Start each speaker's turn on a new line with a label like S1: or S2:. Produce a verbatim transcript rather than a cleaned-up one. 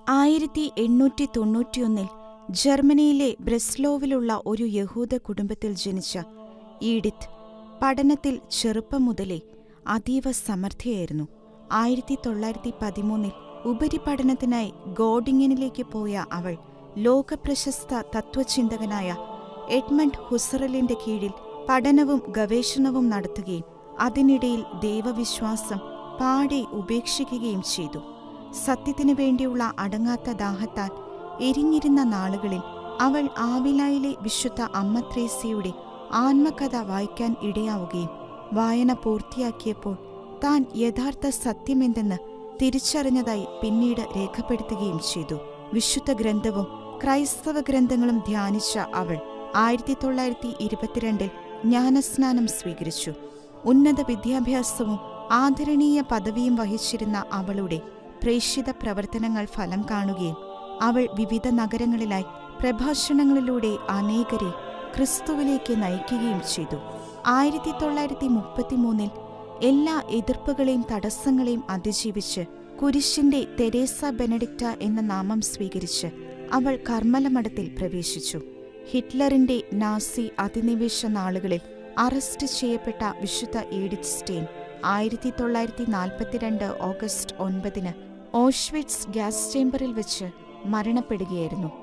S1: ആയിരത്തി എണ്ണൂറ്റി തൊണ്ണൂറ്റിയൊന്നിൽ ജർമ്മനിയിലെ ബ്രെസ്ലോവിലുള്ള ഒരു യഹൂദ കുടുംബത്തിൽ ജനിച്ച ഈഡിത്ത് പഠനത്തിൽ ചെറുപ്പം മുതലേ അതീവ സമർത്ഥയായിരുന്നു. ആയിരത്തി തൊള്ളായിരത്തി പതിമൂന്നിൽ ഉപരിപഠനത്തിനായി ഗോഡിങ്ങിനിലേക്ക് പോയ അവൾ ലോകപ്രശസ്ത തത്വചിന്തകനായ എഡ്മണ്ട് ഹുസറലിന്റെ കീഴിൽ പഠനവും ഗവേഷണവും നടത്തുകയും അതിനിടയിൽ ദൈവവിശ്വാസം പാടെ ഉപേക്ഷിക്കുകയും ചെയ്തു. സത്യത്തിനു വേണ്ടിയുള്ള അടങ്ങാത്ത ദാഹത്താൽ എരിഞ്ഞിരുന്ന നാളുകളിൽ അവൾ ആവിലായിലെ വിശുദ്ധ അമ്മ ത്രേസ്യയുടെ ആത്മകഥ വായിക്കാൻ ഇടയാവുകയും വായന പൂർത്തിയാക്കിയപ്പോൾ താൻ യഥാർത്ഥ സത്യമെന്തെന്ന് തിരിച്ചറിഞ്ഞതായി പിന്നീട് രേഖപ്പെടുത്തുകയും ചെയ്തു. വിശുദ്ധ ഗ്രന്ഥവും ക്രൈസ്തവ ഗ്രന്ഥങ്ങളും ധ്യാനിച്ച അവൾ ആയിരത്തി തൊള്ളായിരത്തി ഇരുപത്തിരണ്ടിൽ ജ്ഞാനസ്നാനം സ്വീകരിച്ചു. ഉന്നത വിദ്യാഭ്യാസവും ആദരണീയ പദവിയും വഹിച്ചിരുന്ന അവളുടെ പ്രേക്ഷിത പ്രവർത്തനങ്ങൾ ഫലം കാണുകയും അവൾ വിവിധ നഗരങ്ങളിലായി പ്രഭാഷണങ്ങളിലൂടെ അനേകരെ ക്രിസ്തുവിലേക്ക് നയിക്കുകയും ചെയ്തു. ആയിരത്തി തൊള്ളായിരത്തി മുപ്പത്തിമൂന്നിൽ എല്ലാ എതിർപ്പുകളെയും തടസ്സങ്ങളെയും അതിജീവിച്ച് കുരിശിന്റെ തെരേസ ബെനഡിക്റ്റ എന്ന നാമം സ്വീകരിച്ച് അവൾ കർമ്മലമഠത്തിൽ പ്രവേശിച്ചു. ഹിറ്റ്ലറിന്റെ നാസി അധിനിവേശ നാളുകളിൽ അറസ്റ്റ് ചെയ്യപ്പെട്ട വിശുദ്ധ എഡിത്ത് സ്റ്റെയിൻ ആയിരത്തി തൊള്ളായിരത്തി നാൽപ്പത്തിരണ്ട് ഓഗസ്റ്റ് ഒൻപതിന് ഓഷ്വിറ്റ്സ് ഗ്യാസ് ചേംബറിൽ വെച്ച് മരണപ്പെടുകയായിരുന്നു.